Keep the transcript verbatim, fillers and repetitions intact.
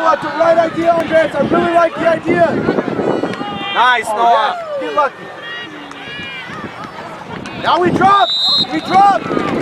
got the right idea, Andreas. I really like the idea. Nice, Oh, Noah. yeah. Get lucky. Now we drop. We drop.